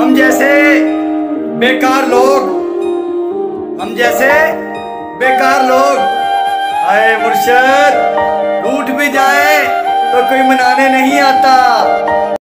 हम जैसे बेकार लोग, हम जैसे बेकार लोग, आए मुर्शद, रूठ भी जाए तो कोई मनाने नहीं आता।